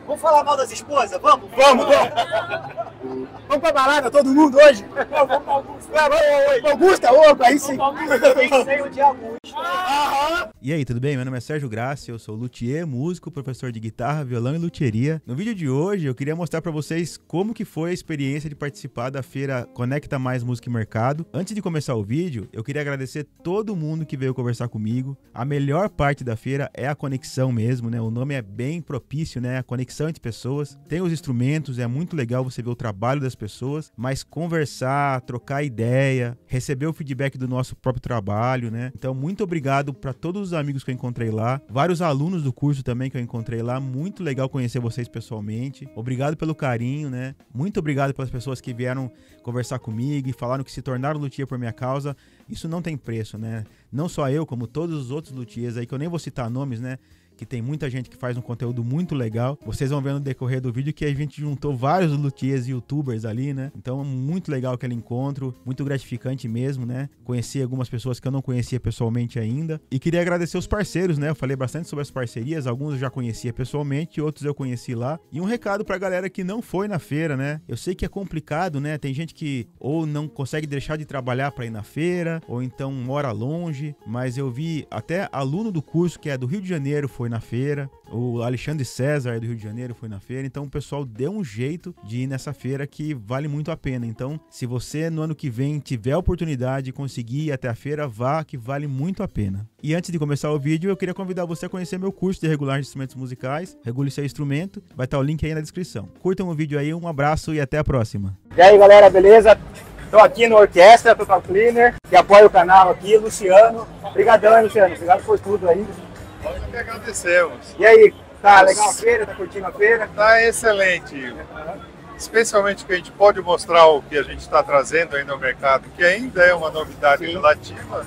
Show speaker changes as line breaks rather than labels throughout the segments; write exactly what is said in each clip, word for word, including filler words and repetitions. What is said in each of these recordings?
Vamos falar mal das esposas? Vamos? Vamos, vamos! Vamos pra balada, todo mundo hoje? Vamos pra Augusta. Vamos pra Augusta, opa, aí sim. Vamos de Augusta.
E aí, tudo bem? Meu nome é Sérgio Grassi, eu sou luthier, músico, professor de guitarra, violão e luthieria. No vídeo de hoje eu queria mostrar pra vocês como que foi a experiência de participar da feira Conecta Mais Música e Mercado. Antes de começar o vídeo, eu queria agradecer todo mundo que veio conversar comigo. A melhor parte da feira é a conexão mesmo, né? O nome é bem propício, né? A conexão entre pessoas. Tem os instrumentos, é muito legal você ver o trabalho das pessoas, mas conversar, trocar ideia, receber o feedback do nosso próprio trabalho, né? Então, muito obrigado para todos os amigos que eu encontrei lá, vários alunos do curso também que eu encontrei lá, muito legal conhecer vocês pessoalmente. Obrigado pelo carinho, né? Muito obrigado pelas pessoas que vieram conversar comigo e falaram que se tornaram luthier por minha causa. Isso não tem preço, né? Não só eu, como todos os outros luthiers aí, que eu nem vou citar nomes, né? Que tem muita gente que faz um conteúdo muito legal. Vocês vão ver no decorrer do vídeo que a gente juntou vários luthiers e youtubers ali, né? Então, muito legal aquele encontro, muito gratificante mesmo, né? Conheci algumas pessoas que eu não conhecia pessoalmente ainda. E queria agradecer os parceiros, né? Eu falei bastante sobre as parcerias, alguns eu já conhecia pessoalmente, outros eu conheci lá. E um recado pra galera que não foi na feira, né? Eu sei que é complicado, né? Tem gente que ou não consegue deixar de trabalhar pra ir na feira, ou então mora longe, mas eu vi até aluno do curso que é do Rio de Janeiro foi na feira, o Alexandre César do Rio de Janeiro foi na feira, então o pessoal deu um jeito de ir nessa feira que vale muito a pena. Então, se você no ano que vem tiver a oportunidade de conseguir ir até a feira, vá, que vale muito a pena. E antes de começar o vídeo, eu queria convidar você a conhecer meu curso de regulagem de instrumentos musicais, Regule Seu Instrumento, vai estar o link aí na descrição. Curtam o vídeo aí, um abraço e até a próxima.
E aí galera, beleza? Estou aqui no Orquestra Total Cleaner, que apoia o canal aqui, Luciano. Obrigadão, Luciano, obrigado por tudo aí.
Nós que agradecemos.
E aí, tá legal a feira? Tá curtindo a feira?
Tá excelente. Especialmente que a gente pode mostrar o que a gente está trazendo aí no mercado, que ainda é uma novidade Sim. relativa.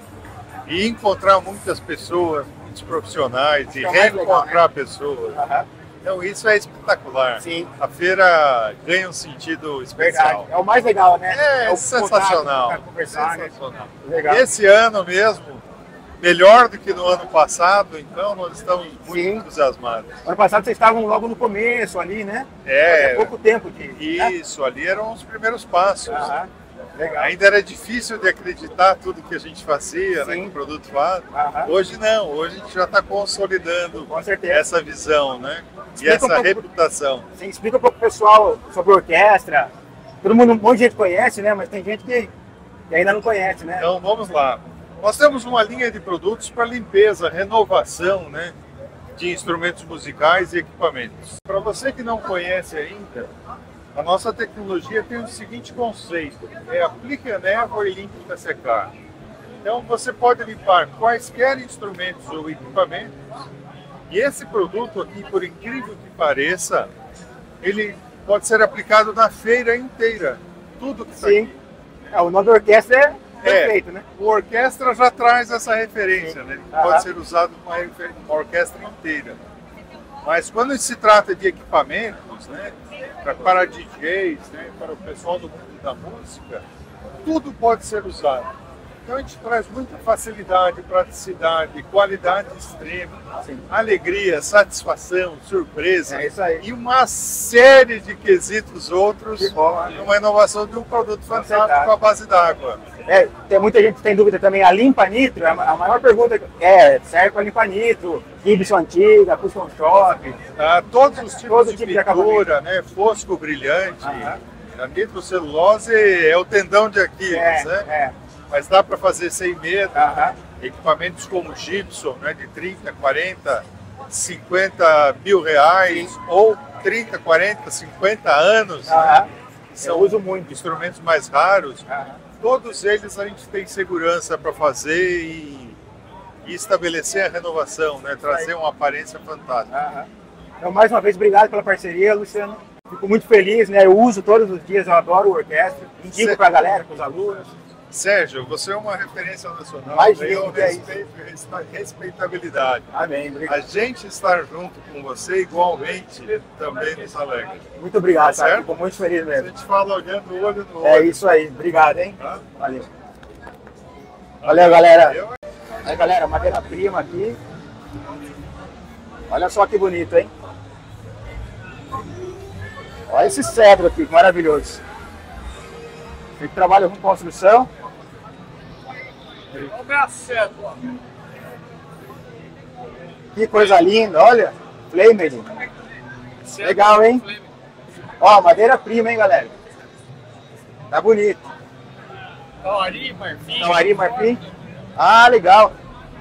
E encontrar muitas pessoas, muitos profissionais, e é reencontrar legal, né? pessoas. Uhum. Então isso é espetacular. Sim. A feira ganha um sentido especial.
Verdade. É o mais legal, né?
É, é
o
sensacional.
Conversar,
sensacional.
Né? Legal.
Esse ano mesmo, melhor do que no ano passado, então nós estamos muito Sim. entusiasmados.
Ano passado vocês estavam logo no começo ali, né?
É.
Há pouco tempo de...
Isso, né? Ali eram os primeiros passos.
Ah, legal.
Ainda era difícil de acreditar tudo que a gente fazia, né, que o produto faz. Ah, hoje não, hoje a gente já está consolidando
Com certeza.
essa visão, né?
Explica
e essa
um pouco,
reputação.
Sim, explica um pouco pro pessoal sobre a orquestra. Todo mundo, um monte de gente conhece, né? Mas tem gente que ainda não conhece, né?
Então vamos lá. Nós temos uma linha de produtos para limpeza, renovação, né, de instrumentos musicais e equipamentos. Para você que não conhece ainda, a nossa tecnologia tem o seguinte conceito: é aplique a névoa e limpe para secar. Então você pode limpar quaisquer instrumentos ou equipamentos, e esse produto aqui, por incrível que pareça, ele pode ser aplicado na feira inteira. Tudo que está aqui.
É, o nome da orquestra é perfeito,
é,
né?
O orquestra já traz essa referência, né? Ele
Aham.
pode ser usado numa uma orquestra inteira. Mas quando se trata de equipamentos, né, para, para D Js, né, para o pessoal do mundo da música, tudo pode ser usado. Então a gente traz muita facilidade, praticidade, qualidade extrema, Sim. alegria, satisfação, surpresa
é isso aí.
E uma série de quesitos outros,
bom,
uma inovação de um produto fantástico à base d'água.
É, tem muita gente que tem dúvida também, a limpa nitro, a maior pergunta é, serve para limpar nitro, Gibson antiga, Custom Shop?
Ah, todos os tipos
todo
de
tipo
pintura, né, fosco, brilhante,
Aham.
a nitrocelulose é o tendão de Aquiles,
é,
né?
É.
Mas dá para fazer sem medo,
Aham.
equipamentos como Gibson, né, de trinta, quarenta, cinquenta mil reais, Sim. ou trinta, quarenta, cinquenta anos,
Aham.
né, são
Eu uso muito.
instrumentos mais raros.
Aham.
Todos eles a gente tem segurança para fazer e, e estabelecer a renovação, né, trazer uma aparência fantástica.
Aham. Então, mais uma vez, obrigado pela parceria, Luciano. Fico muito feliz, né? Eu uso todos os dias, eu adoro o orquestra. Indico para a galera, para os alunos.
Sérgio, você é uma referência nacional.
Mais
eu
lindo, é
respeito e respeitabilidade.
Amém, obrigado.
A gente estar junto com você igualmente também nos alegra.
Muito obrigado,
Tá
cara.
certo?
Fico muito feliz
A
mesmo.
gente fala olhando o olho no olho.
É isso aí, obrigado, hein?
Tá?
Valeu. Valeu, galera. Aí, galera, madeira-prima aqui. Olha só que bonito, hein? Olha esse cedro aqui, que maravilhoso. Você que trabalha com construção.
Olha a cédula.
Que coisa linda, olha. Flame. Legal, hein? Ó, madeira-prima, hein, galera? Tá bonito.
Tauari, marfim.
Tauari, marfim. Ah, legal.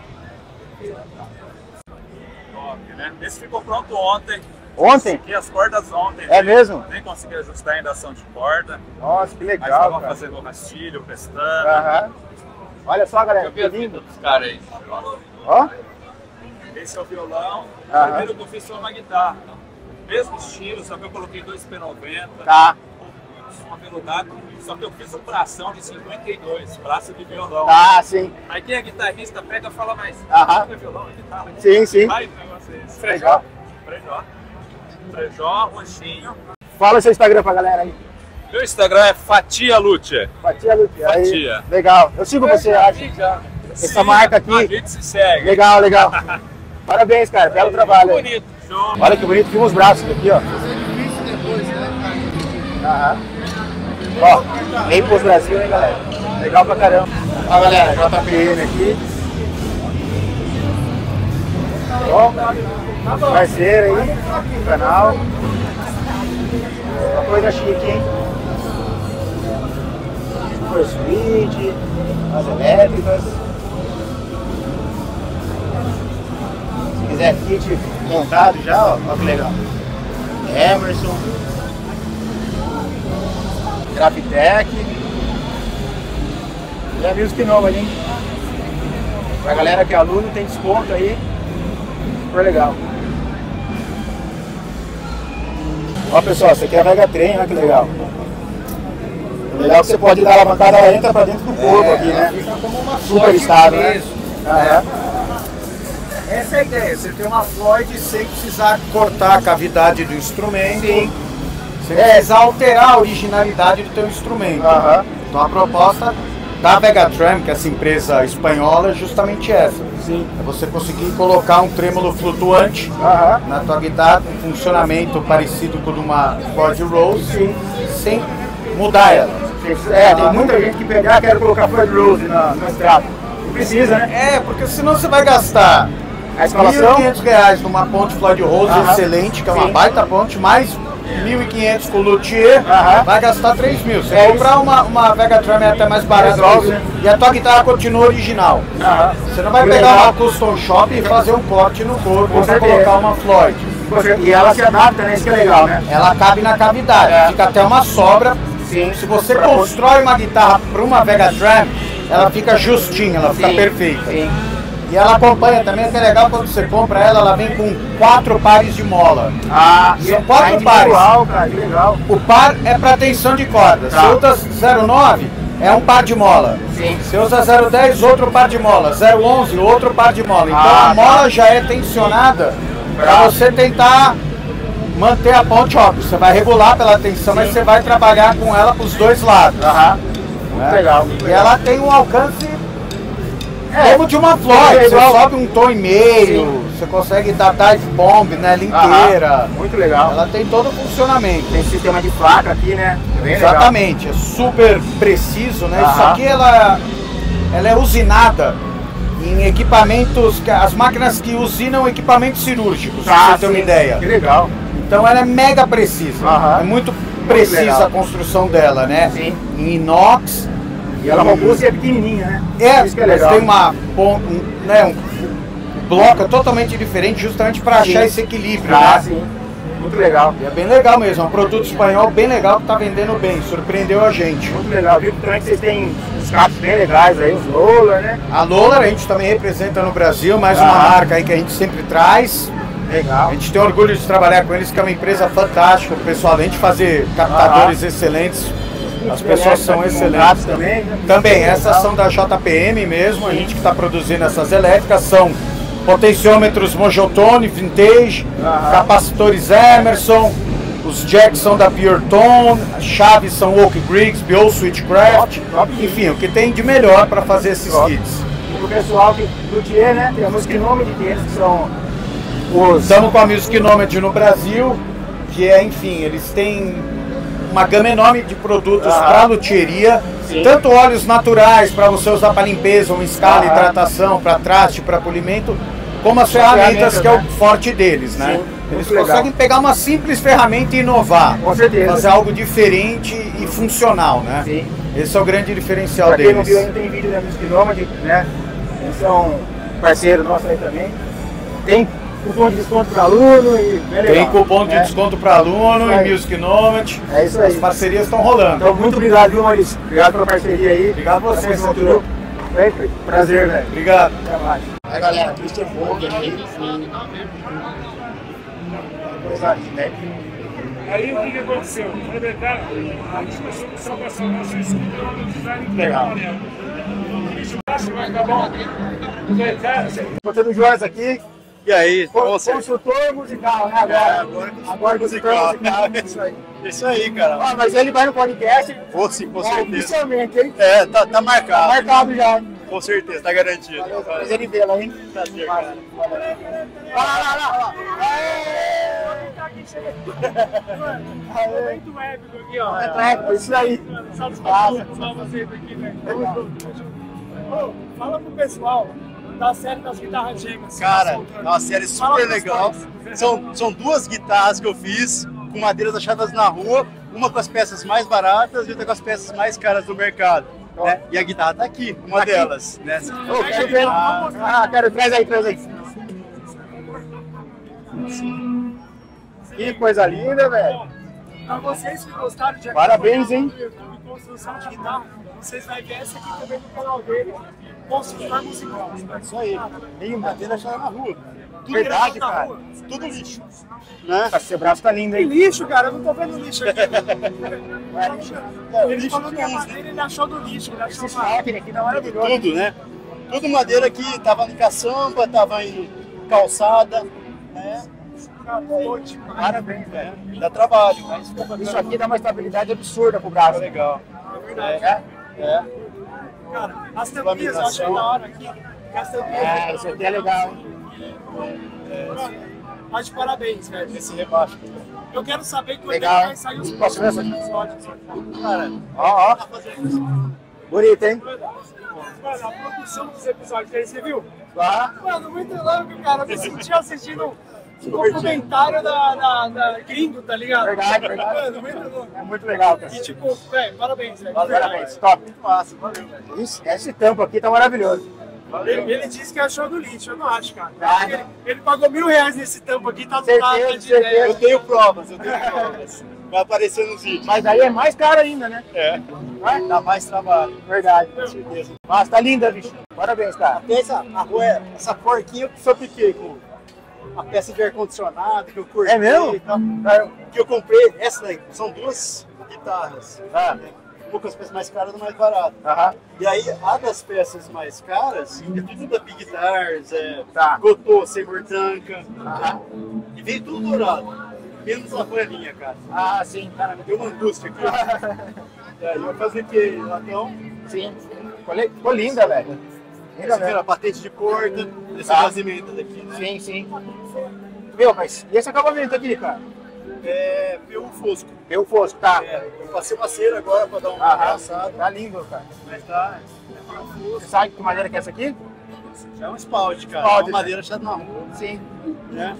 Top, né? Esse ficou pronto ontem.
Ontem?
Aqui as cordas ontem.
É mesmo?
Nem consegui ajustar ainda a ação de corda.
Nossa, que
Mas
legal,
tava
cara.
fazendo o rastilho, prestando.
Aham. Olha só, galera, que
Eu
lindo.
dos caras aí.
Ó.
Esse é o violão.
Aham.
O primeiro que eu fiz foi uma guitarra. Mesmo estilo, só que eu coloquei dois P noventa.
Tá.
Uma veludada. Só que eu fiz um bração de cinquenta e dois, braço de violão.
Tá, sim.
Aí quem é guitarrista pega e fala mais.
Aham.
É violão, é guitarra.
Sim, sim.
Vai, o negócio é esse.
Legal.
Frejó. Frejó, roxinho.
Fala seu Instagram pra galera aí.
Meu Instagram é Fatia Lute.
Fatia, Lute. Aí,
Fatia.
legal. Eu sigo você, acho. Essa marca aqui.
A gente se segue.
Legal, legal. Parabéns, cara. Belo trabalho. aí.
Bonito. Show.
Olha que bonito. Filma os braços aqui, ó. Aham. Ó, vem pros Brasil, hein, galera. Legal pra caramba. Ó, galera, J P M aqui. Ó, parceiro aí do canal. Uma coisa chique, hein? Super Switch, as elétricas. Se quiser kit montado já, ó, ó que legal. Emerson. Grafitec. E a Music Nova, hein? Pra galera que é aluno tem desconto aí. Super legal. Ó pessoal, essa aqui é a Vega Trem, olha que legal. Legal que você pode dar a alavancada, ela entra pra dentro do corpo é, aqui, né? Fica como uma super estável, né? Ah, é.
Essa é a ideia, você tem uma Floyd sem precisar cortar a cavidade do instrumento.
Sim.
Sem precisar alterar a originalidade do teu instrumento.
Aham.
Então a proposta da Vegatram, que é essa empresa espanhola, é justamente essa.
Sim.
É você conseguir colocar um trêmulo flutuante
Aham.
na tua guitarra, com um funcionamento parecido com o de uma Ford Rose,
Sim.
sem mudar ela.
É, tem muita gente que pegar e quer colocar Ford Rose na, no extrato. Não precisa, né?
É, porque senão você vai gastar
A
mil
escalação?
e quinhentos reais numa ponte Floyd Rose
Aham.
excelente, que é uma
Sim.
baita ponte, mais mil e quinhentos com o luthier,
Aham.
vai gastar três mil. Se
É
comprar uma, uma Vegatram é até mais barata
Resolve,
isso.
né?
E a tua guitarra continua original.
Aham.
Você não vai
Que
pegar
legal.
uma custom shop e fazer um corte no corpo
Com
para
certeza.
colocar uma Floyd.
E ela se adapta, né? Isso que é legal, né?
Ela cabe na cavidade,
É.
fica até uma sobra.
Sim.
Se você constrói uma guitarra para uma Vegatram, ela fica justinha, ela fica
Sim.
perfeita.
Sim.
E ela acompanha também, que é legal quando você compra ela, ela vem com quatro pares de mola.
Ah,
São quatro
é
pares.
individual, cara, que legal.
O par é para tensão de corda.
Tá.
Se usa zero nove, é um par de mola.
Sim.
Se usa zero dez, outro par de mola. zero onze, outro par de mola. Então
Ah,
a mola
tá.
já é tensionada
Tá.
para você tentar manter a ponte, óbvio. Você vai regular pela tensão, mas você vai trabalhar com ela para os dois lados.
Aham. Muito
né?
legal. Muito
E
legal.
ela tem um alcance
É,
como de uma
é
Floyd. Você
igual.
sobe um tom e meio,
Sim.
você consegue dar dive bomb nela
Aham.
inteira.
Muito legal.
Ela tem todo o funcionamento.
Tem sistema de placa aqui, né? Bem
Exatamente, é super preciso, né? Isso
Aham.
aqui ela, ela é usinada em equipamentos, que- as máquinas que usinam equipamentos cirúrgicos,
legal.
pra você ter uma
sim.
ideia.
Que legal.
Então ela é mega precisa,
Aham.
é muito precisa
legal.
a construção dela, né?
Sim.
Em inox.
E ela robusta e é pequenininha, né?
É,
Isso que é
mas
legal.
tem uma pon- um, né, um, um bloco totalmente diferente justamente para
Sim.
achar esse equilíbrio,
Ah,
né?
sim. Muito legal.
E é bem legal mesmo, é um produto espanhol bem legal que tá vendendo bem, surpreendeu a gente.
Muito legal. Viu também que vocês têm os capos bem legais aí, os Lola, né?
A Lola a gente também representa no Brasil, mais uma
Ah.
marca aí que a gente sempre traz. A
Legal.
gente tem orgulho de trabalhar com eles, que é uma empresa fantástica, o pessoal, além de fazer captadores excelentes, as pessoas são excelentes.
Também, né?
Também, essas são da J P M mesmo, a gente que está produzindo essas elétricas, são potenciômetros Mojotone, Vintage,
Aham.
capacitores Emerson, os jacks são da Pure Tone, as chaves são Oak Briggs, Bio Switchcraft,
Top, top.
enfim, o que tem de melhor para fazer esses
Top.
kits.
E pro pessoal que luthier, né? Temos que nome de clientes que são os.
Estamos com a Music Nomad no Brasil, que é, enfim, eles têm uma gama enorme de produtos
Ah.
para luthieria,
Sim.
tanto óleos naturais para você usar para limpeza, uma escala,
Ah.
hidratação, para traste, para polimento, como as
Ferramentas,
ferramentas que é
né?
o forte deles, né?
Sim,
Eles
muito legal.
conseguem pegar uma simples ferramenta e inovar,
Com certeza.
fazer algo diferente e funcional, né?
Sim.
Esse é o grande diferencial
Pra quem não
deles.
viu, ainda tem vídeo da Music Nomad, né? Eles são parceiros nossos aí também. Tem cupom de desconto para aluno e bem legal,
Tem cupom de
né?
desconto para aluno
Isso
e
aí.
Music Nomad.
É isso
As
aí.
parcerias estão rolando.
Então, muito obrigado, viu, Maurício? Obrigado pela parceria aí.
Obrigado a você,
Tamo junto,
Sandro.
viu? Sempre. Prazer, velho.
Obrigado.
Até mais. Aí, galera, Christian Vogue aí. Coisa linda,
Aí o que, que aconteceu? Foi verdade, a discussão vai ser nossa escuta no design
Legal.
Isso vai acabar. Cara,
Botando joias aqui.
E aí,
Co-
você?
Consultor musical, né? Agora,
É, agora
agora
musical.
consultor musical. Isso aí.
Isso aí, cara.
Ah, mas ele vai no podcast.
Vou sim, com
ó,
certeza.
Oficialmente, hein?
É, tá, tá
Tá
marcado.
marcado já.
Com certeza, tá garantido.
Valeu, prazer em vê-la, hein?
Prazer, cara.
Olha lá, olha lá, olha lá.
muito épico aqui, ó.
É, é, isso aí.
Satisfação com vocês aqui, velho. Ô, fala pro pessoal da série das guitarras gêmeas.
Cara, é uma série
Fala
super
pros
legal.
pais.
São, são duas guitarras que eu fiz com madeiras achadas na rua, uma com as peças mais baratas e outra com as peças mais caras do mercado. Né? E a guitarra tá aqui, uma
Aqui?
delas. Né?
Ô, quero ver. Ah, quero. Traz aí, traz aí. Que coisa linda, velho.
Pra vocês que gostaram de
Parabéns, hein?
de construção de guitarra, vocês vão ver essa aqui também no canal dele, Construtor Musical.
Isso aí.
Linda.
Madeira achada na rua. Tudo
Verdade,
grafado na
cara.
rua. Tudo lixo. Né?
Esse braço tá lindo,
Tem
hein?
lixo, cara, eu não tô vendo lixo aqui.
É lixo.
Ele
lixo
falou que a
de uns,
madeira ele achou do lixo, ele achou
Esse
uma...
máquina aqui tá maravilhoso.
Tudo, né? Tudo madeira que tava em caçamba, tava em calçada. Né?
Parabéns, velho.
Dá trabalho, mas
Isso aqui dá uma estabilidade absurda pro braço.
legal.
É?
É.
Cara, as tampinhas eu achei da hora aqui. As tampinhas...
É, isso aqui é legal.
Mas de parabéns, velho.
Esse rebaixo.
Eu quero saber quando
Legal.
vai sair os
Posso ver essa aqui?
episódios.
Cara,
Ó, ó. Bonito, hein?
Mano, a produção dos episódios aí, você viu?
Lá.
Mano, muito louco, cara. Eu me senti assistindo um documentário da, da, da gringo, tá ligado?
Verdade, verdade.
Mano, muito louco.
É muito legal, cara.
E tipo, velho, parabéns, velho.
Parabéns, top.
muito massa, valeu, velho.
Isso, esse tampo aqui tá maravilhoso.
Ele, ele disse que achou do lixo, eu não acho, cara.
Ah.
Ele, ele pagou mil reais nesse tampo aqui, tá
Certeza,
tá de
certeza.
ideia.
Eu tenho provas, eu tenho provas. Vai aparecer nos vídeos.
Mas aí é mais caro ainda, né?
É,
Vai?
dá mais trabalho.
Verdade.
Com certeza.
Mas tá linda, bicho. Parabéns, cara.
Pensa, a rua, é- essa porquinha que eu piquei com a peça de ar-condicionado que eu cortei
É mesmo?
e tal. Que eu comprei, essa daí, são duas guitarras.
Ah.
Um pouco as peças mais caras e mais baratas.
Aham.
E aí, a das peças mais caras, é tudo da Big Guitars, é
Tá.
Gotô, Seymour Tanka.
Aham.
E veio tudo dourado. Menos a panelinha, cara.
Ah, sim, cara.
Deu uma angústia aqui. E aí eu fabriquei latão.
Sim. Ficou, le- ficou linda, velho. Linda
Essa aqui era
mesmo.
a patente de porta, esse
Tá.
vazimento daqui, né?
Sim, sim. Meu, mas e esse acabamento aqui, cara?
É P U Fosco.
Meu fosco, tá.
É, eu passei uma cera agora pra dar uma
Aham.
passada,
Tá lindo, cara.
mas tá.
Você sabe que madeira que é essa aqui?
É um spout, cara.
Spout,
uma
né?
madeira achada na rua,
Sim.
né?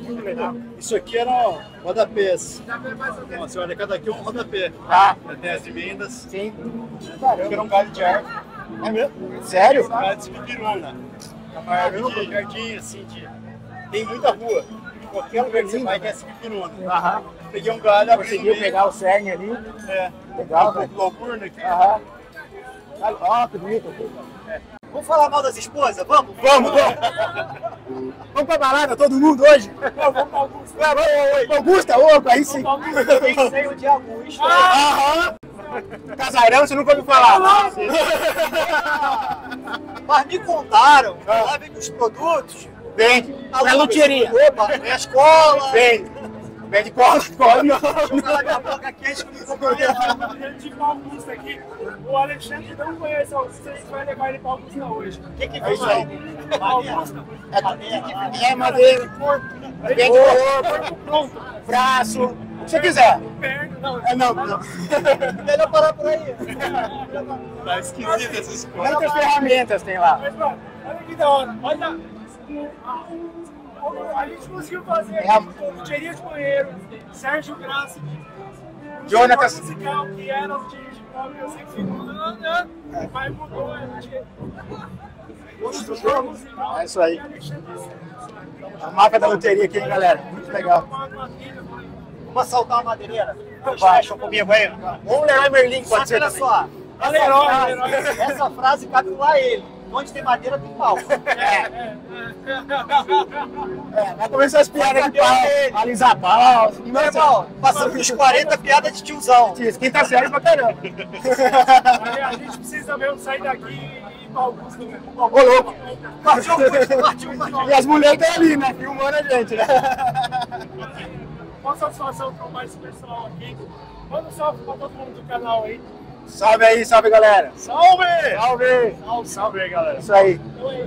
Isso aqui era ó, rodapés. Então, você olha, cada aqui é um rodapé.
Tá.
Tem as emendas.
Sim.
Aqui era um galho de árvore.
É mesmo? Sério?
Um galho de pipiruna. Uma árvore de jardim, assim, de... tem muita rua. Qualquer lugar que você vai, quer esse pipiruna.
Aham.
Peguei um galho, abri no
Conseguiu
meio.
pegar o cerne ali.
É.
Legal,
Um
velho.
pouco loucurna aqui.
Aham. Ó, que bonito.
Vamos falar mal das esposas? Vamos?
Vamos, vamos. Vamos pra balada, todo mundo hoje?
Vamos pra Augusto.
Vamos, vamos, Augusta, opa, aí sim.
Tem de Augusto.
Aham. Casarão, você nunca ouviu falar.
Mas me contaram, lá vem os produtos,
Vende. Na
aluga,
luthieria.
Opa, é a escola.
Vende. Vende cola, cola não.
Ela minha boca quente que não comprei.
De Augusto aqui. O Alexandre não conhece Augusto, a gente vai levar ele pra Augusta hoje.
O que que
É
vem
isso aí.
Augusta.
É, é madeira. Depende do corpo,
Pronto.
braço, o que você quiser.
Perna, não.
É, não, não.
Melhor parar por aí.
Tá esquisito essas coisas.
Quantas ferramentas tem lá?
Mas, mano, olha que da hora. Olha. A gente conseguiu fazer
É a-
aqui com Luteria de Banheiro, Sérgio Graça, o
Jonathan-
setor musical que era Luteria de Pobre, eu sei que ficou, né? Mas mudou, a gente... O setor musical...
É isso aí. A marca da loteria aqui, hein, galera? Muito legal.
Vamos assaltar uma madeireira?
Vai.
Fecham comigo aí?
Ou Leroy Merlin,
Só
pode
que
ser
olha
também.
só. Essa
Leroy,
frase,
Leroy.
essa frase cabe lá a ele. Onde tem madeira tem pau.
É, vai começar as piadas de pau, alisar pau.
E, meu irmão, passando dos quarenta, piada de tiozão.
Isso, quinta série pra caramba.
Aí a gente precisa mesmo sair daqui e ir pra Augusto, né?
Ô, louco.
Partiu, partiu, partiu.
E as mulheres estão ali, né? Filmando a gente, né?
Uma satisfação trombar esse pessoal aqui. Manda um salve pra todo mundo do canal aí.
Salve aí, salve, galera.
Salve!
Salve.
Salve, salve aí, galera.
Isso aí.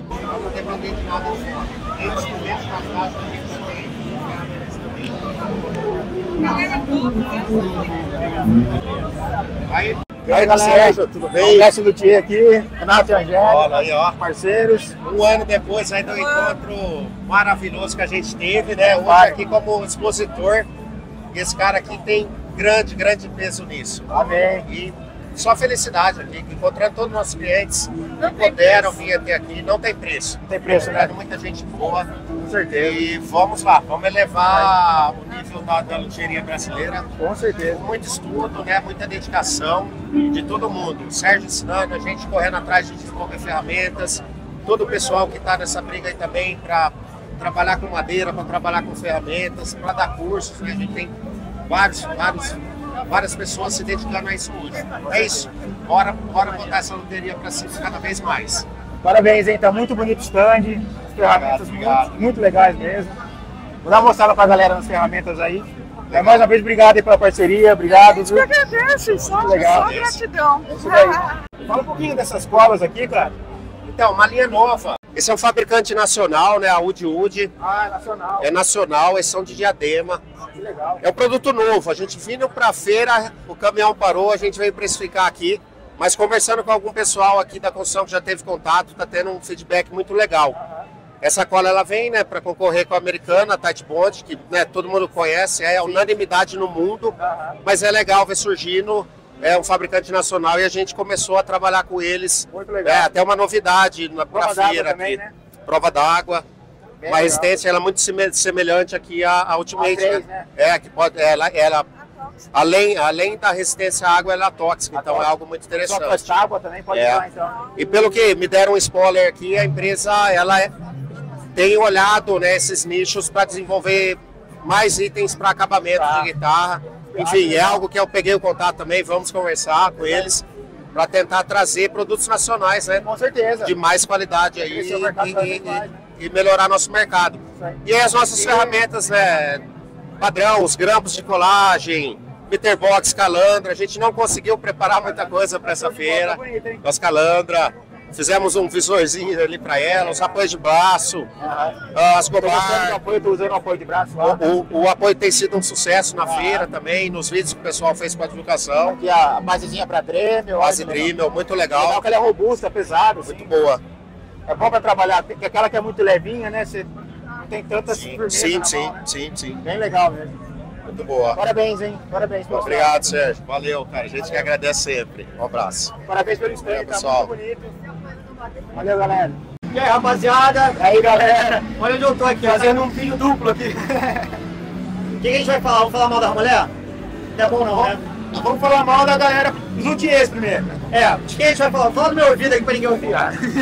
Aí,
E aí, galera?
Sérgio, tudo bem?
Congresso do Tia aqui, Renato e Angélica,
Olha aí, ó.
parceiros.
Um ano depois aí do encontro maravilhoso que a gente teve, né? Hoje
Vai.
aqui como expositor. E esse cara aqui tem grande, grande peso nisso.
Amém.
E só felicidade aqui, encontrando todos os nossos clientes que puderam vir até aqui, não tem preço.
Não tem preço, né?
É muita gente boa.
Com certeza.
E vamos lá, vamos elevar o nível da, da luthieria brasileira.
Com certeza.
Com muito estudo, né? Muita dedicação de todo mundo. O Sérgio ensinando, a gente correndo atrás de desenvolver ferramentas. Todo o pessoal que está nessa briga aí também para trabalhar com madeira, para trabalhar com ferramentas, para dar cursos. Né? A gente tem vários, vários, várias pessoas se dedicando a isso hoje. É isso. Bora, bora botar essa luthieria para cima cada vez mais.
Parabéns, hein? Tá muito bonito o stand. Ferramentas
Obrigado.
muito, muito legais mesmo. Vou dar uma mostrada pra galera nas ferramentas aí. É, mais uma vez, obrigado aí pela parceria. Obrigado. Viu?
Agradeço, só,
Muito legal.
só gratidão.
É isso daí. Fala um pouquinho dessas colas aqui, cara.
Então, uma linha nova. Esse é um fabricante nacional, né? A Udi Udi.
Ah, é nacional.
É nacional, eles são de Diadema.
Que legal.
É um produto novo. A gente vindo para a feira, o caminhão parou, a gente veio precificar aqui. Mas conversando com algum pessoal aqui da construção que já teve contato, está tendo um feedback muito legal. Essa cola ela vem, né, para concorrer com a americana, a Tight Bond, que, né, todo mundo conhece, é unanimidade no mundo. Mas é legal ver surgindo. É um fabricante nacional e a gente começou a trabalhar com eles.
Muito legal.
É até uma novidade na pra
Prova d'água
feira
também,
aqui.
né?
Prova d'água.
Bem
Uma
legal.
resistência ela é muito seme- semelhante aqui à, à Ultimate,
A três,
né?
né?
É, que pode, ela, ela além, além da resistência à água, ela é tóxica, então é algo muito
Só
interessante.
gosta água também, pode
É.
usar então.
E pelo que me deram um spoiler aqui, a empresa ela é- tem olhado, né, esses nichos para desenvolver mais itens para acabamento
Tá.
de guitarra. Enfim, é algo que eu peguei o contato também, vamos conversar com eles para tentar trazer produtos nacionais, né?
Com certeza.
De mais qualidade aí
Crescer o mercado
e,
cada
e-
vez mais, né?
e melhorar nosso mercado.
Isso aí.
E aí as nossas ferramentas, né, padrão, os grampos de colagem, Bitterbox, calandra, a gente não conseguiu preparar muita coisa para essa feira.
bonito, hein?
Nós calandra, fizemos um visorzinho ali para ela, os apoios de braço,
Aham.
as
Tô gostando do
gobar.
apoio, tô usando o apoio de braço lá.
O, o- o apoio tem sido um sucesso na feira também, nos vídeos que o pessoal fez para divulgação.
Aqui a basezinha pra Dremel.
Base
olha que legal.
Dremel, muito
Legal
legal,
que ela é robusta, pesada, assim.
muito boa.
É bom pra trabalhar, porque aquela que é muito levinha, né? Você não tem tanta
Sim,
firmeza
sim,
na
sim,
mão, né?
sim, sim,
Bem legal mesmo.
muito boa.
Parabéns, hein? Parabéns, pessoal.
Obrigado, Sérgio. Valeu, cara. A gente que agradece sempre. Um abraço.
Parabéns pelo stand,
Valeu,
tá
pessoal.
muito bonito. Valeu, galera.
E aí, rapaziada?
E aí, galera.
Olha onde eu tô aqui, ó.
Fazendo um vídeo duplo aqui.
O que, que a gente vai falar? Vamos falar mal das mulheres? Não é bom não, né?
Vamos falar mal da galera dos luthiers primeiro.
É, de quem a gente vai falar? Fala no meu ouvido aqui pra ninguém ouvir.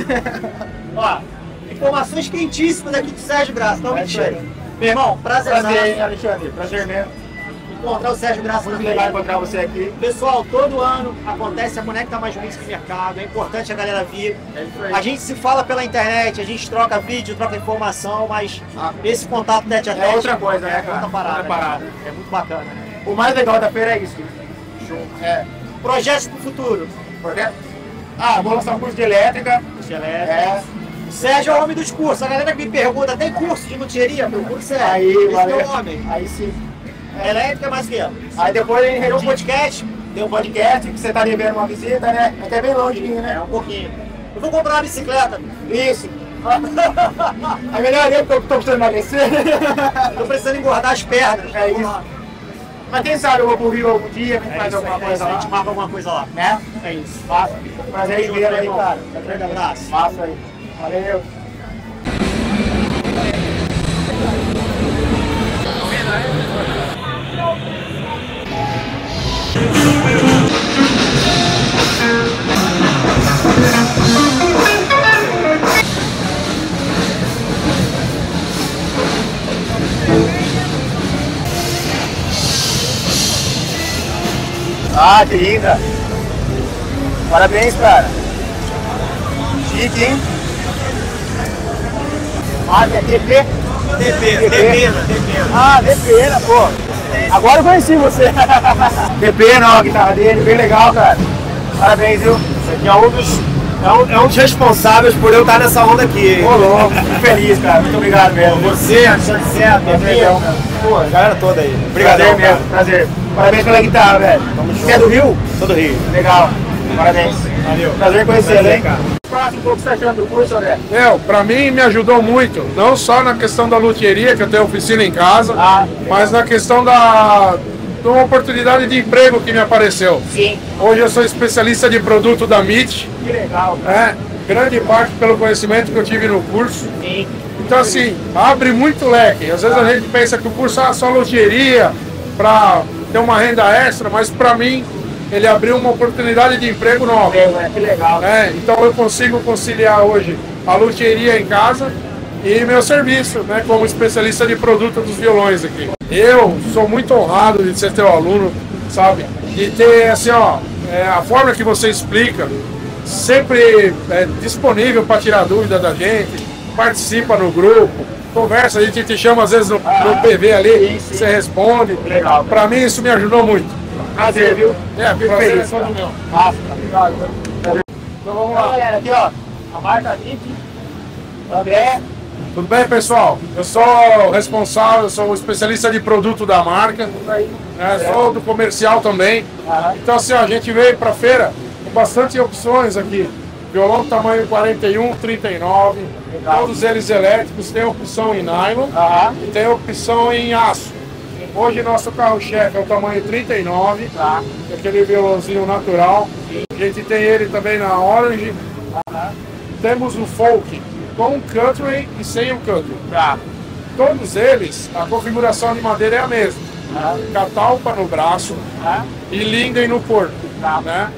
Ó, informações quentíssimas aqui do Sérgio Graça, não
É
mentira.
isso aí.
Meu irmão, prazer
Prazer, hein, Alexandre? Prazer mesmo.
encontrar o Sérgio Graça
Muito
aqui.
legal encontrar você aqui.
Pessoal, todo ano acontece a Boneca Tá Mais Ruim no mercado, é importante a galera vir.
É isso aí.
A gente se fala pela internet, a gente troca vídeo, troca informação, mas esse contato tete a tete
É outra coisa, né,
é
cara?
outra parada.
Outra parada.
né? É muito bacana. né?
O mais legal da feira é isso. Show. É.
Projetos pro futuro.
Porque... Ah, vou lançar um curso de elétrica.
Gelé.
É.
Sérgio é o homem dos cursos. A galera que me pergunta, tem curso de luthieria? Meu curso é.
Aí,
esse
valeu.
é o homem.
Aí sim.
Elétrica, mais o quê?
Aí depois ele
Tem um
repetiu.
podcast?
Tem um podcast que você tá devendo uma visita, né? É até bem longe de mim,
É,
né?
um pouquinho. Eu vou comprar uma bicicleta.
Isso. É melhor eu, porque eu tô precisando emagrecer.
Tô precisando engordar as pernas.
É isso. Mas quem sabe eu vou pro Rio algum dia,
É
faz
isso,
alguma
é
coisa
isso, a
lá.
gente marca alguma coisa lá.
Né?
É isso.
Massa. Prazer em vê-lo aí, cara.
Um grande abraço.
Massa aí. Valeu. Ah, que linda! Parabéns, cara! Chique, hein? Ah, é T P?
T P, Depena,
Ah, Depena, pô! Agora eu conheci você! Depena, ó, a guitarra dele, bem legal, cara! Parabéns, viu?
Esse aqui é um dos, é um, é um dos responsáveis por eu estar nessa onda aqui.
Ô, louco! Fico feliz, cara! Muito obrigado mesmo!
Você, Alexandre Serra,
Prazerzão, cara!
pô, a galera toda aí.
Prazer mesmo, prazer! Parabéns pela guitarra, velho! Você é do Rio?
Sou do Rio.
Legal! Parabéns!
Valeu.
Prazer conhecê-lo, hein?
cara.
Fala um pouco o que você tá achando do curso, André?
Meu, pra mim me ajudou muito, não só na questão da luthieria, que eu tenho oficina em casa,
Ah,
mas na questão da de uma oportunidade de emprego que me apareceu.
sim!
Hoje eu sou especialista de produto da M I T,
Que legal!
né? Grande parte pelo conhecimento que eu tive no curso.
Sim!
Então assim, abre muito leque. Às vezes a gente pensa que o curso é só luthieria, para ter uma renda extra, mas para mim ele abriu uma oportunidade de emprego nova.
Que legal!
É, então eu consigo conciliar hoje a luthieria em casa e meu serviço, né, como especialista de produto dos violões aqui. Eu sou muito honrado de ser teu aluno, sabe? De ter, assim, ó, é, a forma que você explica, sempre é, disponível para tirar dúvida da gente, participa no grupo, conversa, a gente te chama às vezes no, no P V ali,
sim, sim.
você responde.
Legal.
Para mim isso me ajudou muito.
Prazer, viu?
É,
Fico
prazer
feliz.
é todo meu.
Massa, obrigado. Prazer.
Então vamos
Então,
lá.
galera, aqui ó, a Marta Vick, André,
Tudo bem, pessoal? Eu sou o responsável, sou o especialista de produto da marca, né? Sou do comercial também.
Aham.
Então, assim, ó, a gente veio para feira com bastante opções aqui. Violão tamanho quarenta e um, trinta e nove,
Legal.
todos eles elétricos, tem opção em nylon
Aham.
e tem opção em aço. Hoje nosso carro-chefe é o tamanho trinta e nove,
Tá.
aquele violãozinho natural. A gente tem ele também na Orange. Temos o Folk com o Country e sem o Country.
Tá.
Todos eles, a configuração de madeira é a mesma. Catalpa no braço
Tá.
e Linden no corpo.
Tá.
Né?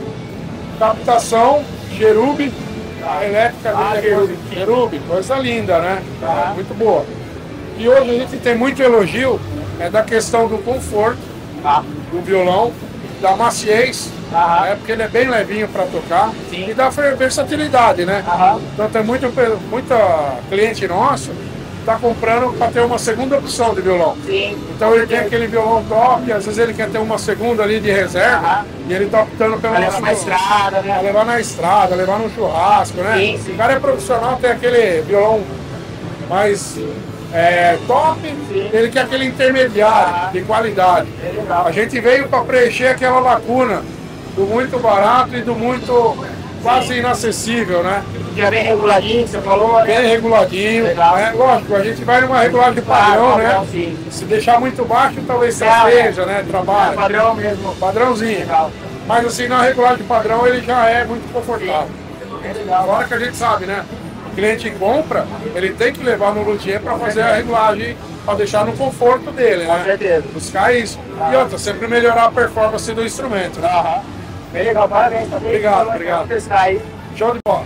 Captação, cherube, a elétrica
Ah,
dele é
cherube.
cherube, coisa linda, né?
Tá.
Muito boa. E hoje a gente tem muito elogio é, da questão do conforto
Tá.
do violão, da maciez,
Aham.
né? Porque ele é bem levinho para tocar,
Sim.
e da versatilidade, né?
Aham.
Então tem muito, muita cliente nosso está comprando para ter uma segunda opção de violão.
Sim.
Então ele tem aquele violão top, às vezes ele quer ter uma segunda ali de reserva,
Aham.
e ele está optando pelo
Vai
nosso
levar na estrada,
pra
né?
levar na estrada, levar no churrasco, né?
Sim, sim.
O cara é profissional, tem aquele violão mais é, top, ele quer aquele intermediário,
Ah.
de qualidade.
É legal.
A gente veio para preencher aquela lacuna do muito barato e do muito quase inacessível, né?
Já bem reguladinho, que você falou, né?
Bem reguladinho,
Legal.
né? Lógico, a gente vai numa regulagem padrão, né?
Sim.
Se deixar muito baixo, talvez
Não,
seja, né?
É
Trabalho.
padrão mesmo.
Padrãozinho.
Legal.
Mas assim, na regulagem padrão ele já é muito confortável.
É legal.
Agora que a gente sabe, né? O cliente compra, ele tem que levar no luthier para fazer a regulagem, para deixar no conforto dele,
Com
né?
certeza.
Buscar isso. E outra, sempre melhorar a performance do instrumento, né?
Aham. Bem legal, parabéns também.
Obrigado,
Vamos
obrigado.
testar aí.
Show de bola.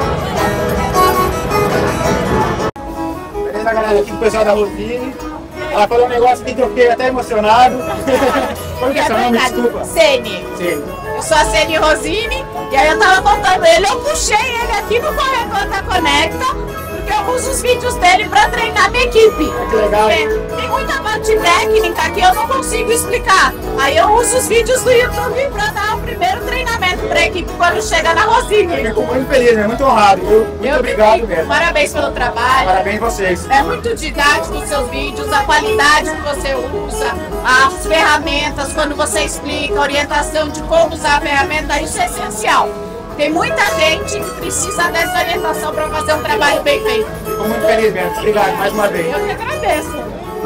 Beleza, galera? Aqui com o pessoal da Rosine. Ela falou um negócio aqui que eu fiquei até emocionado. Qual que é seu nome? Desculpa.
Sene.
Sim.
Eu sou a Sene Rosini, e aí eu tava contando ele, eu puxei ele aqui no corredor da Conecta, porque eu uso os vídeos dele pra treinar minha equipe.
Que legal.
Porque tem muita parte técnica que eu não consigo explicar. Aí eu uso os vídeos do YouTube pra dar o primeiro treinamento pra equipe quando chega na Rosini.
Eu fico muito feliz, né? Muito honrado, viu? Muito
Eu
obrigado
fico-
mesmo.
Parabéns pelo trabalho.
Parabéns vocês.
É muito didático os seus vídeos, a qualidade que você usa, as ferramentas, quando você explica, a orientação de como usar a ferramenta, isso é essencial. Tem muita gente que precisa dessa orientação para fazer um trabalho bem feito.
Fico muito feliz mesmo. Obrigado mais uma vez.
Eu que agradeço.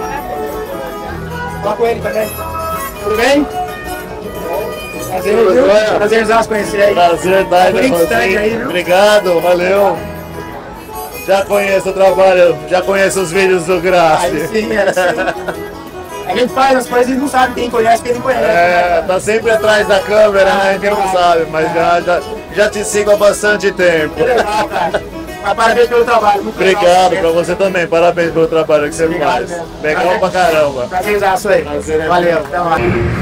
Fala com ele também. Tudo bem? Prazer, viu? Prazer em conhecer aí.
Prazer, Dai,
Bonito stand aí, viu?
Obrigado, valeu. Já conheço o trabalho, já conheço os vídeos do Grassi.
Aí sim, aí sim. A gente faz as coisas e não sabe quem conhece, quem não conhece.
É, tá sempre atrás da câmera, né? Quem não sabe, mas já, já, já te sigo há bastante tempo.
Que legal, cara. Mas parabéns pelo trabalho. Muito legal.
Obrigado pra você também, parabéns pelo trabalho que você
Obrigado
faz.
mesmo.
Legal pra caramba.
Prazerzaço aí.
Prazer é
Valeu, até mais.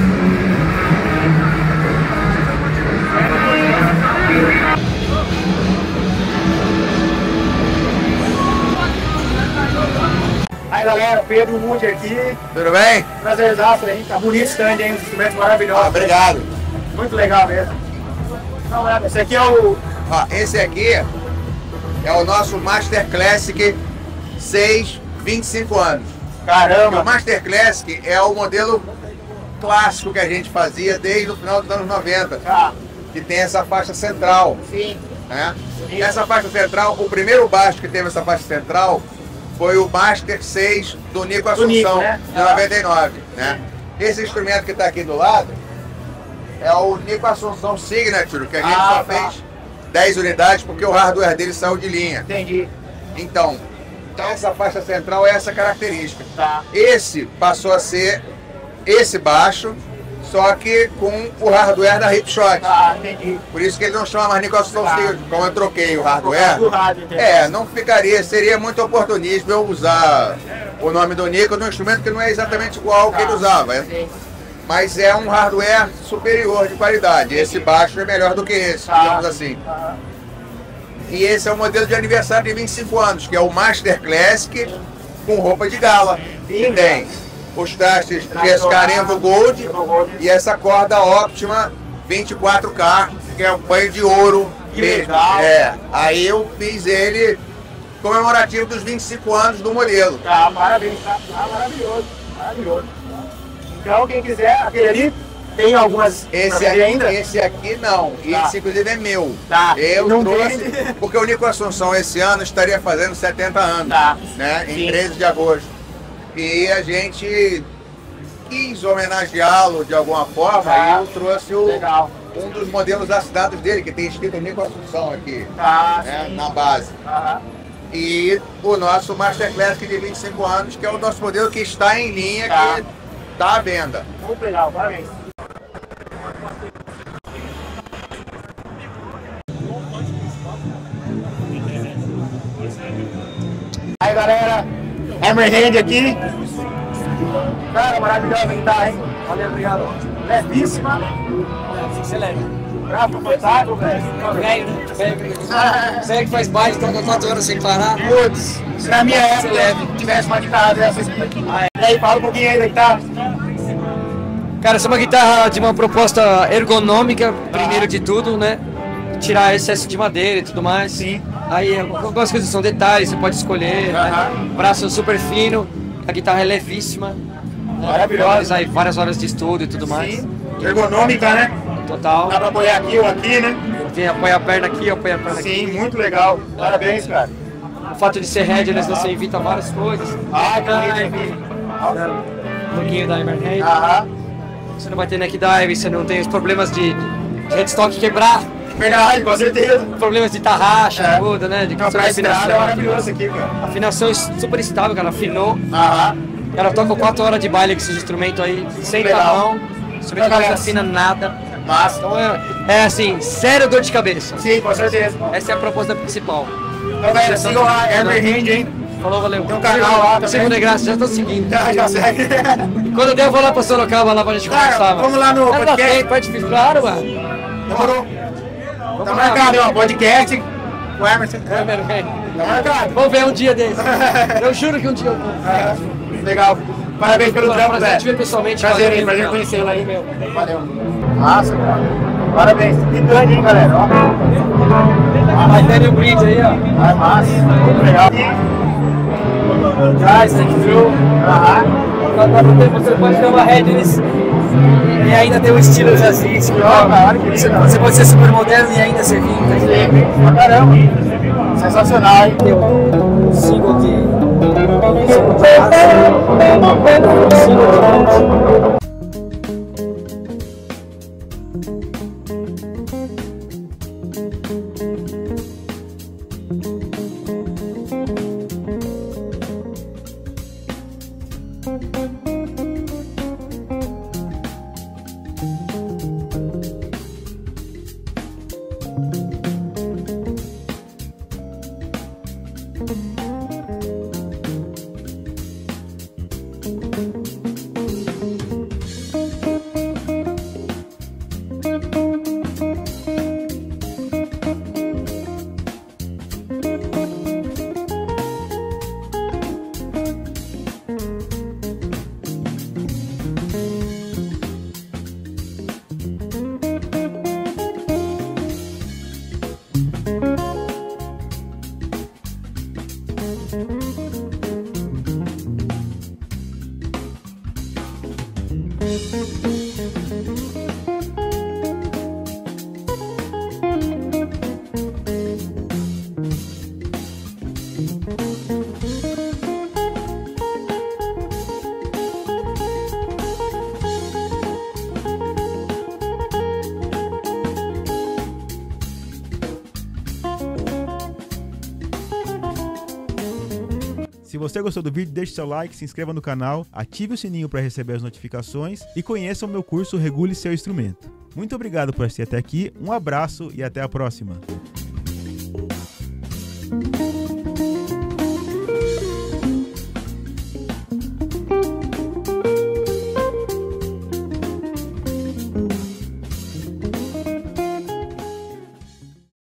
Aí galera, Pedro Mundi aqui.
Tudo bem?
Prazerzaço aí. Tá bonito o stand, hein? Os instrumentos maravilhosos.
Ah, obrigado.
Muito legal mesmo. Não, é, esse aqui é o.
Ó, esse aqui é o nosso Master Classic seis vinte e cinco anos.
Caramba!
O Master Classic é o modelo clássico que a gente fazia desde o final dos anos noventa.
Ah.
Que tem essa faixa central.
Sim.
Né? E essa faixa central, o primeiro baixo que teve essa faixa central foi o Master seis do Nico Assunção,
Nico, né?
de noventa e nove. Né? Esse instrumento que está aqui do lado é o Nico Assunção Signature, que a gente
Ah,
só
tá.
fez dez unidades porque o hardware dele saiu de linha.
Entendi.
Então, essa faixa central é essa característica.
Tá.
Esse passou a ser esse baixo, só que com o hardware da Ripshot.
Ah, entendi.
Por isso que ele não chama mais Nico Assunção
Tá.
Signature, como eu troquei o hardware.
Do rádio, entendi.
É, não ficaria, seria muito oportunismo eu usar o nome do Nico num instrumento que não é exatamente igual ao que ele usava. é.
Sim.
Mas é um hardware superior de qualidade. Esse baixo é melhor do que esse,
Tá.
digamos assim. E esse é o modelo de aniversário de vinte e cinco anos, que é o Master Classic com roupa de gala. E tem os trastes G S K Evo Gold e essa corda Optima vinte e quatro K, que é um banho de ouro.
Que
mesmo.
legal.
É, aí eu fiz ele comemorativo dos vinte e cinco anos do modelo.
Tá, parabéns, tá, tá maravilhoso, maravilhoso. Então, quem quiser, aquele ali, tem algumas pra
Esse
vender
aqui,
ainda?
esse aqui não,
Tá.
esse inclusive é meu.
Tá.
Eu
Não
trouxe,
vende.
porque o Nico Assunção esse ano estaria fazendo setenta anos,
Tá.
né? Em
Sim.
treze de agosto. E a gente quis homenageá-lo de alguma forma
Tá.
e eu trouxe o,
Legal.
um dos modelos assinados dele, que tem escrito Nico Assunção aqui,
Tá,
né?
sim.
Na base.
Aham.
E o nosso Master Classic de vinte e cinco anos, que é o nosso modelo que está em linha,
Tá.
que está à venda.
Muito legal, parabéns. Aí galera, Hammer Hand aqui. Cara, maravilhosa guitarra, hein? Valeu, obrigado. Levíssima.
Excelente.
Bravo, fantástico, velho.
Velho, velho. Você que faz baile, toca quatro horas sem parar.
Putz, se na minha época
leve.
tivesse uma guitarra dessa aqui. E aí, fala um pouquinho aí da guitarra.
Cara, essa é uma guitarra de uma proposta ergonômica, primeiro de tudo, né? Tirar excesso de madeira e tudo mais.
Sim.
Aí algumas coisas são detalhes, você pode escolher, né?
Aham.
Braço super fino, a guitarra é levíssima. né?
Maravilhosa.
Aí várias horas de estudo e tudo mais.
Sim. Ergonômica, né?
Total.
Dá pra apoiar aqui ou aqui, né?
Tem apoia a perna aqui, apoia a perna aqui.
Sim, muito legal. Parabéns, cara.
O fato de ser headless, você evita várias coisas.
Ah, que
Dive,
bonito.
né? Um pouquinho da Hammerhead.
Aham.
Você não vai ter neck dive, você não tem os problemas de, de headstock quebrar,
Verdade, com certeza.
problemas de tarraxa,
É.
tudo, né? De
Não, pra estrada é maravilhoso aqui, cara.
Afinação super estável, cara, afinou.
Aham.
Ela toca quatro horas de baile com esse instrumento aí, sem
Legal.
tapão. Instrumento não desafina nada.
Massa.
Então é, é assim, zero dor de cabeça.
Sim, com certeza.
Essa é a proposta principal.
Então, galera, sigam lá, Hammer Hand, hein?
Falou, valeu.
Tem um canal lá também.
Segunda Graça, já tô seguindo.
Já, já segue.
Quando der, eu vou lá pra Sorocaba, lá pra gente
Cara,
conversar, mano.
vamos lá no
Cara,
podcast.
Frente, pode vir, claro, mano.
Demorou.
Vamos
Tá
lá.
marcado, ó, podcast. O Emerson.
Câmera, vem.
Tá marcado.
Vamos ver um dia desse. Eu juro que um dia eu vou.
É, legal. Parabéns pelo trampo,
Prazer
Zé.
te ver pessoalmente.
Prazer,
valeu,
hein? Prazer
meu.
conhecê-lo aí. Valeu. Massa, cara. Parabéns. Que grande, hein, galera? Ó.
Vai ter um brinde aí, ó.
Vai, massa. Muito legal.
Guys, thank you.
Aham.
Você pode ter uma headless e ainda ter um estilo jazzístico. Você, você pode ser super moderno e ainda ser vintage.
Sim, pra caramba. Sensacional, hein?
Tem um single de... single de jazz, single de...
Se você gostou do vídeo, deixe seu like, se inscreva no canal, ative o sininho para receber as notificações e conheça o meu curso Regule Seu Instrumento. Muito obrigado por assistir até aqui, um abraço e até a próxima.